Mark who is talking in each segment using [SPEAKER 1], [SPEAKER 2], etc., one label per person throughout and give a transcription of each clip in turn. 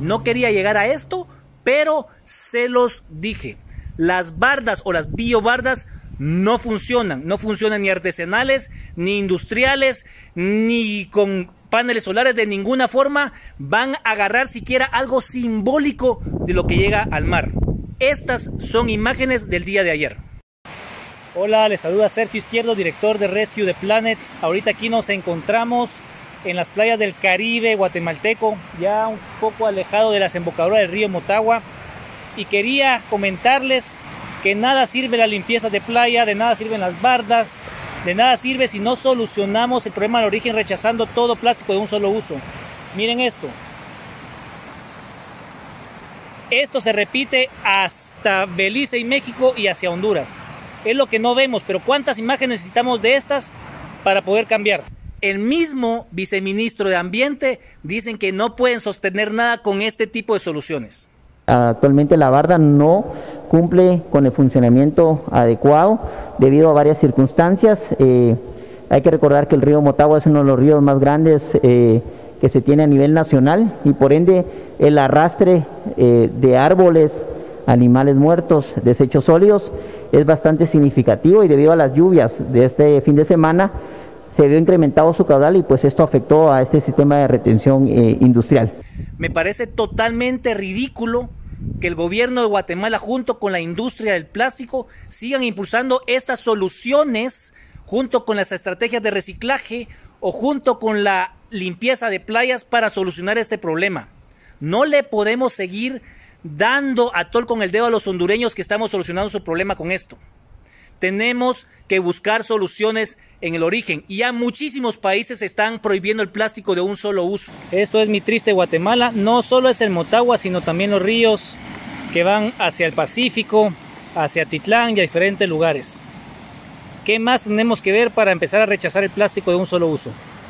[SPEAKER 1] No quería llegar a esto, pero se los dije. Las bardas o las biobardas no funcionan ni artesanales, ni industriales, ni con paneles solares, de ninguna forma van a agarrar siquiera algo simbólico de lo que llega al mar. Estas son imágenes del día de ayer. Hola, les saluda Sergio Izquierdo, director de Rescue the Planet. Ahorita aquí nos encontramos en las playas del Caribe guatemalteco, ya un poco alejado de la desembocadura del río Motagua, y quería comentarles que nada sirve la limpieza de playa, de nada sirven las bardas, de nada sirve si no solucionamos el problema del origen rechazando todo plástico de un solo uso. Miren esto. Esto se repite hasta Belice y México y hacia Honduras. Es lo que no vemos, pero ¿cuántas imágenes necesitamos de estas para poder cambiar? El mismo viceministro de Ambiente dicen que no pueden sostener nada con este tipo de soluciones.
[SPEAKER 2] Actualmente la barda no cumple con el funcionamiento adecuado debido a varias circunstancias. Hay que recordar que el río Motagua es uno de los ríos más grandes que se tiene a nivel nacional, y por ende el arrastre de árboles, animales muertos, desechos sólidos es bastante significativo, y debido a las lluvias de este fin de semana se vio incrementado su caudal, y pues esto afectó a este sistema de retención industrial.
[SPEAKER 1] Me parece totalmente ridículo que el gobierno de Guatemala junto con la industria del plástico sigan impulsando estas soluciones junto con las estrategias de reciclaje o junto con la limpieza de playas para solucionar este problema. No le podemos seguir dando atol con el dedo a los hondureños que estamos solucionando su problema con esto. Tenemos que buscar soluciones en el origen, y ya muchísimos países están prohibiendo el plástico de un solo uso. Esto es mi triste Guatemala. No solo es el Motagua, sino también los ríos que van hacia el Pacífico, hacia Atitlán y a diferentes lugares. ¿Qué más tenemos que ver para empezar a rechazar el plástico de un solo uso?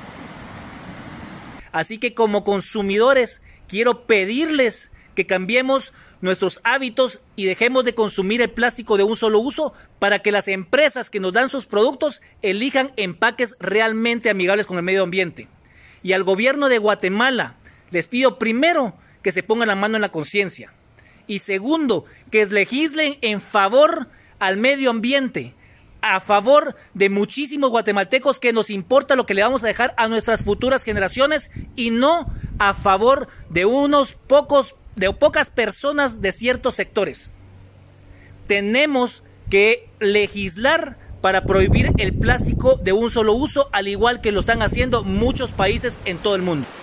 [SPEAKER 1] Así que como consumidores quiero pedirles que cambiemos nuestros hábitos y dejemos de consumir el plástico de un solo uso, para que las empresas que nos dan sus productos elijan empaques realmente amigables con el medio ambiente. Y al gobierno de Guatemala les pido, primero, que se pongan la mano en la conciencia, y segundo, que legislen en favor al medio ambiente, a favor de muchísimos guatemaltecos que nos importa lo que le vamos a dejar a nuestras futuras generaciones, y no a favor de pocas personas de ciertos sectores. Tenemos que legislar para prohibir el plástico de un solo uso, al igual que lo están haciendo muchos países en todo el mundo.